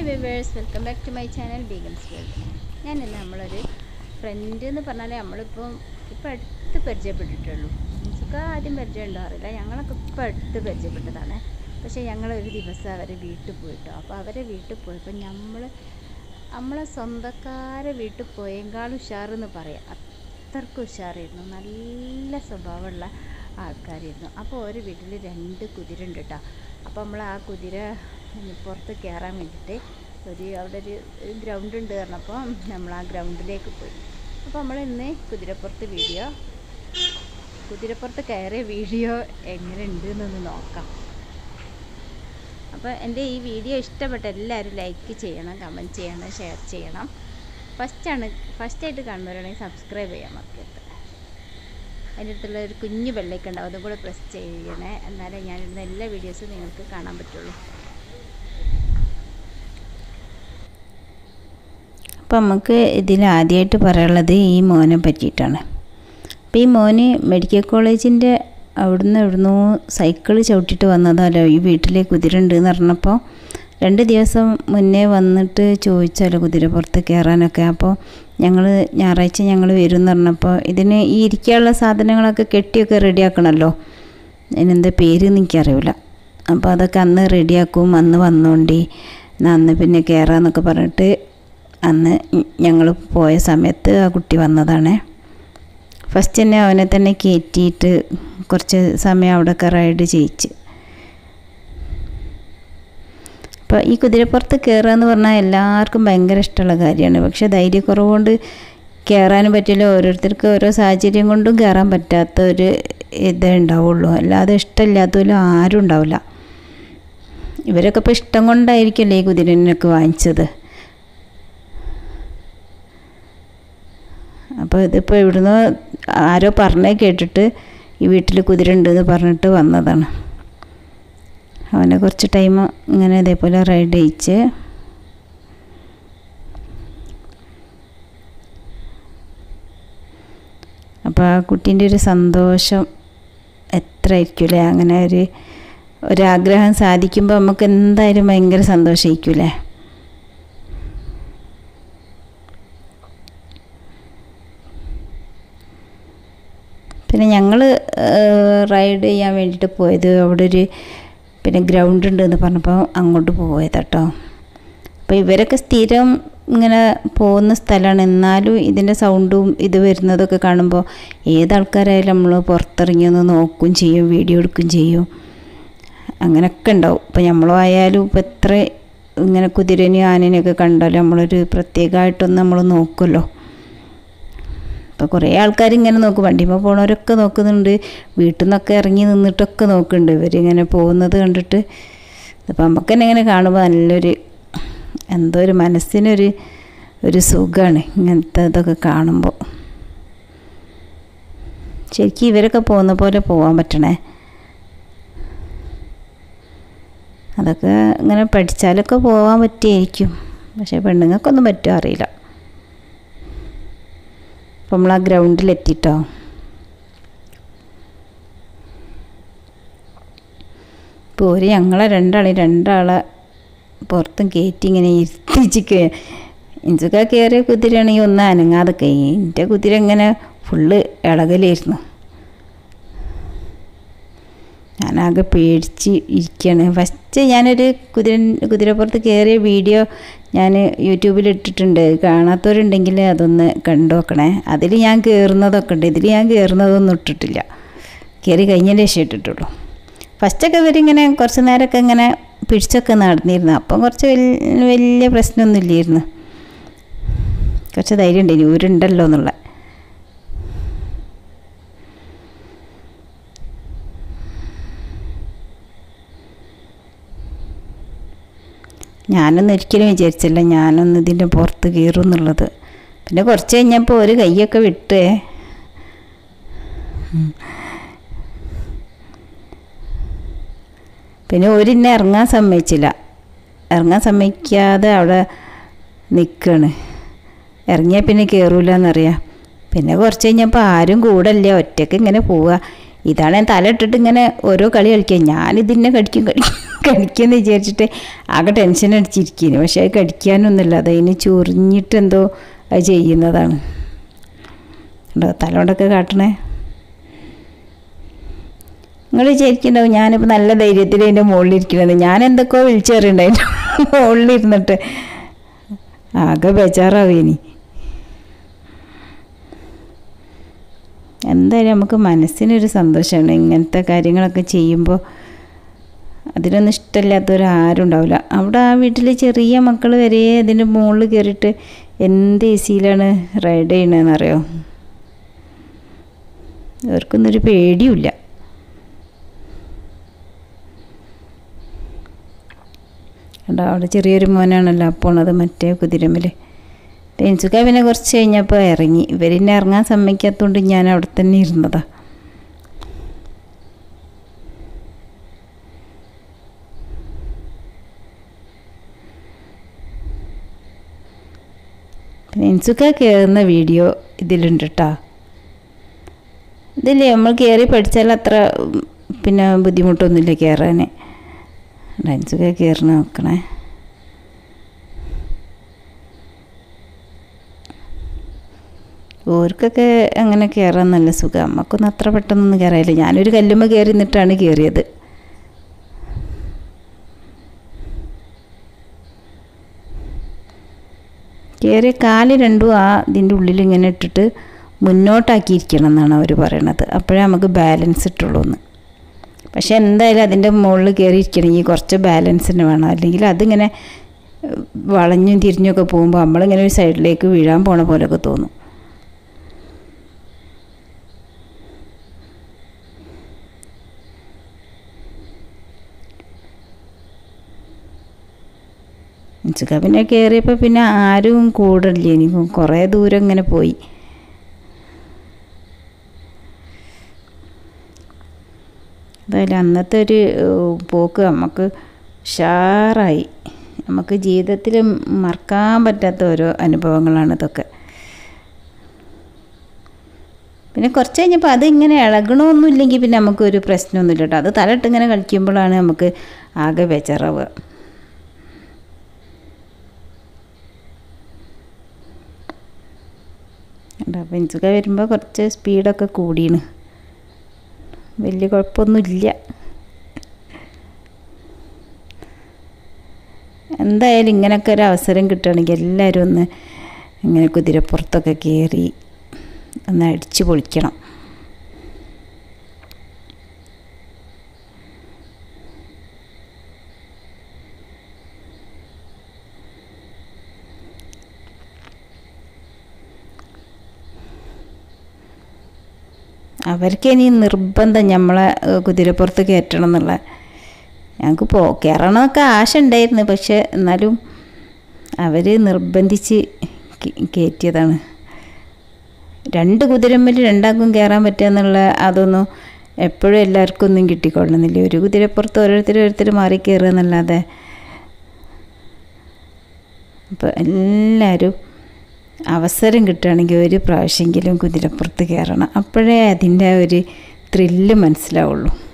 Hi viewers, welcome back to my channel Begum's world. ഞാനിന്ന് നമ്മളൊരു front എന്ന് പറഞ്ഞാൽ നമ്മളിപ്പോൾ അടുത്ത് പരിചയപ്പെട്ടിട്ടുള്ളൂ. എനിക്ക് ആദ്യം പരിചയം ഉണ്ടാവില്ല, ഞങ്ങളൊക്കെ ഇപ്പോൾ അടുത്ത് പരിചയപ്പെട്ടതാണ്. പക്ഷേ ഞങ്ങളൊരു ദിവസം അവരെ വീട്ടിൽ പോയിട്ടോ. അപ്പോൾ അവരെ വീട്ടിൽ പോയപ്പോൾ നമ്മളെ സ്വന്തക്കാരെ വീട്ടിൽ പോയേക്കാൾ ഉഷാറെന്ന് പറയാം. അത്രയ്ക്ക് ഉഷാറായിരുന്നു, നല്ല സ്വഭാവമുള്ള ആൾക്കാരായിരുന്നു. അപ്പോൾ ഒരു വീട്ടിൽ 2 കുതിര ഉണ്ട് കേട്ടോ. അപ്പോൾ നമ്മൾ ആ കുതിര പുറത്ത് കയറാൻ വേണ്ടിയിട്ട് അവിടെ ഒരു ഗ്രൗണ്ട് ഉണ്ട് പറഞ്ഞപ്പോൾ നമ്മൾ ആ ഗ്രൗണ്ടിലേക്ക് പോയി. അപ്പോൾ നമ്മൾ ഇന്ന് കുതിരപ്പുറത്ത് കയറിയ വീഡിയോ എങ്ങനെ ഉണ്ട് എന്നൊന്ന് നോക്കാം. അപ്പോൾ എൻ്റെ ഈ വീഡിയോ ഇഷ്ടപ്പെട്ട എല്ലാവരും ലൈക്ക് ചെയ്യണം, കമൻറ്റ് ചെയ്യണം, ഷെയർ ചെയ്യണം. ഫസ്റ്റായിട്ട് കാണുന്നവരാണെങ്കിൽ സബ്സ്ക്രൈബ് ചെയ്യാൻ മറക്കരുത്. അതിൻ്റെ അടുത്തുള്ള ഒരു കുഞ്ഞു ബെല്ലൈക്കൺ ഉണ്ടാവും, അതും കൂടെ പ്രസ് ചെയ്യണേ. എന്നാലേ ഞാനിടുന്ന എല്ലാ വീഡിയോസും നിങ്ങൾക്ക് കാണാൻ പറ്റുള്ളൂ. അപ്പം നമുക്ക് ഇതിൽ ആദ്യമായിട്ട് പറയാനുള്ളത് ഈ മോനെ പറ്റിയിട്ടാണ്. അപ്പോൾ ഈ മോന് മെഡിക്കൽ കോളേജിൻ്റെ അവിടുന്ന് സൈക്കിൾ ചവിട്ടിയിട്ട് വന്നതല്ലോ ഈ വീട്ടിലെ കുതിര ഉണ്ട് എന്ന് പറഞ്ഞപ്പോൾ 2 ദിവസം മുന്നേ വന്നിട്ട് ചോദിച്ചാലോ കുതിരപ്പുറത്ത് കയറാനൊക്കെ. അപ്പോൾ ഞായറാഴ്ച ഞങ്ങൾ വരും എന്ന് പറഞ്ഞപ്പോൾ ഇതിന് ഈ ഇരിക്കാനുള്ള സാധനങ്ങളൊക്കെ കെട്ടിയൊക്കെ റെഡിയാക്കണമല്ലോ, അതിനെന്താ പേര് എനിക്കറിയില്ല. അപ്പോൾ അതൊക്കെ അന്ന് റെഡിയാക്കും, അന്ന് വന്നോണ്ടി അന്ന് പിന്നെ കയറാമെന്നൊക്കെ പറഞ്ഞിട്ട് അന്ന് ഞങ്ങൾ പോയ സമയത്ത് ആ കുട്ടി വന്നതാണ്. ഫസ്റ്റ് തന്നെ അവനെ തന്നെ കയറ്റിയിട്ട് കുറച്ച് സമയം അവിടെയൊക്കെ റൈഡ് ചെയ്യിച്ച്. അപ്പോൾ ഈ കുതിരപ്പുറത്ത് കയറുക എന്ന് പറഞ്ഞാൽ എല്ലാവർക്കും ഭയങ്കര ഇഷ്ടമുള്ള കാര്യമാണ്. പക്ഷേ ധൈര്യക്കുറവ് കൊണ്ട് കയറാനും പറ്റില്ല. ഓരോരുത്തർക്ക് ഓരോ സാഹചര്യം കൊണ്ടും കയറാൻ പറ്റാത്ത ഒരു ഇതേ ഉണ്ടാവുള്ളൂ. അല്ലാതെ ഇഷ്ടമില്ലാത്തവരും ആരും ഉണ്ടാവില്ല. ഇവരൊക്കെ ഇപ്പോൾ ഇഷ്ടം കൊണ്ടായിരിക്കുമല്ലേ ഈ കുതിരനൊക്കെ വാങ്ങിച്ചത്. അപ്പോൾ ഇതിപ്പോൾ ഇവിടുന്ന് ആരോ പറഞ്ഞേ കേട്ടിട്ട് ഈ വീട്ടിൽ കുതിര ഉണ്ടെന്ന് പറഞ്ഞിട്ട് വന്നതാണ്. അവനെ കുറച്ച് ടൈം ഇങ്ങനെ ഇതേപോലെ റൈഡ് ചെയ്യിച്ച് അപ്പോൾ ആ കുട്ടീൻ്റെ ഒരു സന്തോഷം എത്ര ആയിരിക്കില്ലേ. അങ്ങനെ ഒരാഗ്രഹം സാധിക്കുമ്പോൾ നമുക്ക് എന്തായാലും ഭയങ്കര സന്തോഷമായിരിക്കില്ലേ. പിന്നെ ഞങ്ങൾ റൈഡ് ചെയ്യാൻ വേണ്ടിയിട്ട് പോയത് അവിടെ പിന്നെ ഗ്രൗണ്ട് ഉണ്ടെന്ന് പറഞ്ഞപ്പോൾ അങ്ങോട്ട് പോയത് കേട്ടോ. അപ്പോൾ ഇവരൊക്കെ സ്ഥിരം ഇങ്ങനെ പോകുന്ന സ്ഥലമാണ്. എന്നാലും ഇതിൻ്റെ സൗണ്ടും ഇത് വരുന്നതൊക്കെ കാണുമ്പോൾ ഏതാൾക്കാരായാലും നമ്മൾ പുറത്തിറങ്ങി ഒന്ന് നോക്കുകയും ചെയ്യും, വീഡിയോ എടുക്കുകയും ചെയ്യും, അങ്ങനെയൊക്കെ ഉണ്ടാവും. ഇപ്പോൾ നമ്മളും ആയാലും ഇപ്പോൾ എത്ര ഇങ്ങനെ കുതിരനെയും ആനേനെയൊക്കെ കണ്ടാലും നമ്മളൊരു പ്രത്യേകമായിട്ടൊന്ന് നമ്മൾ നോക്കുമല്ലോ. അപ്പോൾ കുറേ ആൾക്കാരിങ്ങനെ നോക്കും, വണ്ടിയുമ്പോൾ പോണവരൊക്കെ നോക്കുന്നുണ്ട്, വീട്ടിൽ നിന്നൊക്കെ ഇറങ്ങി നിന്നിട്ടൊക്കെ നോക്കുന്നുണ്ട് ഇവരിങ്ങനെ പോകുന്നത് കണ്ടിട്ട്. അപ്പോൾ നമുക്ക് തന്നെ ഇങ്ങനെ കാണുമ്പോൾ നല്ലൊരു എന്തോ ഒരു മനസ്സിനൊരു സുഖമാണ് ഇങ്ങനത്തെ ഇതൊക്കെ കാണുമ്പോൾ. ശരിക്കും ഇവരൊക്കെ പോകുന്ന പോലെ പോകാൻ പറ്റണേ. അതൊക്കെ ഇങ്ങനെ പഠിച്ചാലൊക്കെ പോകാൻ പറ്റിയായിരിക്കും, പക്ഷേ പെണ്ണുങ്ങൾക്കൊന്നും പറ്റുമോ അറിയില്ല. അപ്പോൾ നമ്മൾ ആ ഗ്രൗണ്ടിലെത്തിട്ടോ. ഇപ്പോൾ ഞങ്ങളെ രണ്ടാളെ പുറത്തും കയറ്റി ഇങ്ങനെ ഇരുത്തിച്ചിക്കുക. ഇഞ്ചൊക്കെ കയറിയ കുതിരയാണെങ്കിൽ ഒന്ന് അനങ്ങാതെ എൻ്റെ കുതിര ഇങ്ങനെ ഫുള്ള് ഇളകലായിരുന്നു. ഞാനാകെ പേടിച്ച് ഇരിക്കുകയാണ്. ഫസ്റ്റ് ഞാനൊരു കുതിരപ്പുറത്ത് കയറിയ വീഡിയോ ഞാൻ യൂട്യൂബിൽ ഇട്ടിട്ടുണ്ട്. കാണാത്തവരുണ്ടെങ്കിൽ അതൊന്ന് കണ്ടു നോക്കണേ. അതിൽ ഞാൻ കയറുന്നതൊക്കെ ഉണ്ട്, ഇതിൽ ഞാൻ കയറുന്നതൊന്നും ഇട്ടിട്ടില്ല. കയറി കഴിഞ്ഞതിന് ശേഷം ഇട്ടിട്ടുള്ളൂ. ഫസ്റ്റൊക്കെ ഇവരിങ്ങനെ കുറച്ച് നേരമൊക്കെ ഇങ്ങനെ പിടിച്ചൊക്കെ നടന്നിരുന്നു. അപ്പം കുറച്ച് വലിയ പ്രശ്നമൊന്നുമില്ലായിരുന്നു. കുറച്ച് ധൈര്യം ഉണ്ട്, ഇവരുണ്ടല്ലോ എന്നുള്ള. ഞാനൊന്നും ഒരിക്കലും വിചാരിച്ചില്ല ഞാനൊന്ന് ഇതിൻ്റെ പുറത്ത് കയറും എന്നുള്ളത്. പിന്നെ കുറച്ച് കഴിഞ്ഞപ്പോൾ ഒരു കൈയൊക്കെ വിട്ടേ. പിന്നെ ഒരിന്നെ ഇറങ്ങാൻ സമ്മതിക്കാതെ അവിടെ നിൽക്കുകയാണ്. ഇറങ്ങിയാൽ പിന്നെ കയറൂല എന്നറിയാം. പിന്നെ കുറച്ച് കഴിഞ്ഞപ്പോൾ ആരും കൂടല്ല, ഒറ്റയ്ക്ക് ഇങ്ങനെ പോവുക. ഇതാണ് ഞാൻ തല ഇട്ടിട്ട് ഇങ്ങനെ ഓരോ കളി കളിക്കുക. ഞാനിതിന്നെ കടിക്കുമെന്ന് വിചാരിച്ചിട്ട് ആകെ ടെൻഷൻ അടിച്ചിരിക്കുന്നു. പക്ഷേ അത് കടിക്കാനൊന്നുമില്ല, അതിന് ചൊറിഞ്ഞിട്ട് എന്തോ അത് ചെയ്യുന്നതാണ്. ഉണ്ടോ തല കൊണ്ടൊക്കെ കാട്ടണേ. നിങ്ങൾ വിചാരിക്കുന്നുണ്ടാവും ഞാനിപ്പോൾ നല്ല ധൈര്യത്തിൽ അതിൻ്റെ മുകളിലിരിക്കണത്. ഞാൻ എന്തൊക്കെയോ വിളിച്ചറിയണ്ട അതിൻ്റെ മുകളിലിരുന്നിട്ട്. ആകെ ബേജാറാവും ഇനി. എന്തായാലും നമുക്ക് മനസ്സിനൊരു സന്തോഷമാണ് ഇങ്ങനത്തെ കാര്യങ്ങളൊക്കെ ചെയ്യുമ്പോൾ. അതിനൊന്നും ഇഷ്ടമില്ലാത്തവരാരും ഉണ്ടാവില്ല. അവിടെ ആ വീട്ടിൽ ചെറിയ മക്കൾ വരെ അതിൻ്റെ മുകളിൽ കയറിയിട്ട് എന്ത് എസിയിലാണ് റൈഡ് ചെയ്യണമെന്നറിയോ. അവർക്കൊന്നൊരു പേടിയുമില്ല. കണ്ടോ അവിടെ ചെറിയൊരു മോനാണല്ലോ പോണത് മറ്റേ കുതിരമ്മൽ. പെൻസുക്ക പിന്നെ കുറച്ച് കഴിഞ്ഞപ്പോൾ ഇറങ്ങി. ഇവരെന്നെ ഇറങ്ങാൻ സമ്മതിക്കാത്തതുകൊണ്ട് ഞാൻ അവിടെ തന്നെ ഇരുന്നതാണ്. പെൻസുക്ക കയറുന്ന വീഡിയോ ഇതിലുണ്ട് കേട്ടോ. ഇതില്ലേ നമ്മൾ കയറി പഠിച്ചാൽ അത്ര പിന്നെ ബുദ്ധിമുട്ടൊന്നുമില്ല കയറാൻ. പെൻസുക്ക കയറി നോക്കണേ. ഓർക്കൊക്കെ അങ്ങനെ കയറാൻ നല്ല സുഖം. നമുക്കൊന്നും അത്ര പെട്ടെന്നൊന്നും കയറാനില്ല. ഞാനൊരു കല്ലുമ്മ കയറി നിന്നിട്ടാണ് കയറിയത്. കയറിയ കാല് രണ്ടും ഇതിൻ്റെ ഉള്ളിൽ ഇങ്ങനെ ഇട്ടിട്ട് മുന്നോട്ടാക്കിയിരിക്കണം എന്നാണ് അവർ പറയണത്. അപ്പോഴേ നമുക്ക് ബാലൻസ് ഇട്ടുള്ളൂ എന്ന്. പക്ഷെ എന്തായാലും അതിൻ്റെ മുകളിൽ കയറിയിരിക്കണമെങ്കിൽ കുറച്ച് ബാലൻസിന് വേണം. അല്ലെങ്കിൽ അതിങ്ങനെ വളഞ്ഞും തിരിഞ്ഞൊക്കെ പോകുമ്പോൾ നമ്മളിങ്ങനെ ഒരു സൈഡിലേക്ക് വീഴാൻ പോണ പോലെയൊക്കെ തോന്നും. ഇൻസുക്ക പിന്നെ കയറിയപ്പോൾ പിന്നെ ആരും കൂടില്ല. എനിക്ക് കുറേ ദൂരം ഇങ്ങനെ പോയി. എന്തായാലും അന്നത്തെ ഒരു പോക്ക് നമുക്ക് ഉഷാറായി. നമുക്ക് ജീവിതത്തിൽ മറക്കാൻ പറ്റാത്ത ഓരോ അനുഭവങ്ങളാണ് ഇതൊക്കെ. പിന്നെ കുറച്ച് കഴിഞ്ഞപ്പോൾ അതിങ്ങനെ ഇളകണമൊന്നുമില്ലെങ്കിൽ പിന്നെ നമുക്കൊരു പ്രശ്നമൊന്നുമില്ല കേട്ടോ. അത് തലയിട്ട് ഇങ്ങനെ കളിക്കുമ്പോഴാണ് നമുക്ക് ആകെ ബേജാറാവുക. പെൻസുക്ക വരുമ്പോൾ കുറച്ച് സ്പീഡൊക്കെ കൂടിയാണ്. വലിയ കുഴപ്പമൊന്നുമില്ല. എന്തായാലും ഇങ്ങനെയൊക്കെ ഒരു അവസരം കിട്ടുകയാണെങ്കിൽ എല്ലാവരും ഒന്ന് ഇങ്ങനെ കുതിരപ്പുറത്തൊക്കെ കയറി ഒന്ന് അടിച്ച് പൊളിക്കണം. അവർക്ക് ഇനി നിർബന്ധം നമ്മളെ കുതിരപ്പുറത്ത് കയറ്റണം എന്നുള്ള. ഞങ്ങൾക്ക് കയറണമെന്നൊക്കെ ആശ ഉണ്ടായിരുന്നു. പക്ഷെ എന്നാലും അവർ നിർബന്ധിച്ച് കയറ്റിയതാണ്. 2 കുതിരമ്മൽ രണ്ടാൾക്കും കയറാൻ പറ്റുക എന്നുള്ള അതൊന്നും എപ്പോഴും എല്ലാവർക്കും ഒന്നും കിട്ടിക്കൊള്ളണമെന്നില്ല. ഒരു കുതിരപ്പുറത്ത് ഓരോരുത്തർ മാറി കയറുക എന്നല്ലാതെ. അപ്പോൾ എല്ലാവരും അവസരം കിട്ടുകയാണെങ്കിൽ ഒരു പ്രാവശ്യമെങ്കിലും കുതിരപ്പുറത്ത് കയറണം. അപ്പോഴേ അതിൻ്റെ ഒരു ത്രില്ല് മനസ്സിലാവുള്ളൂ.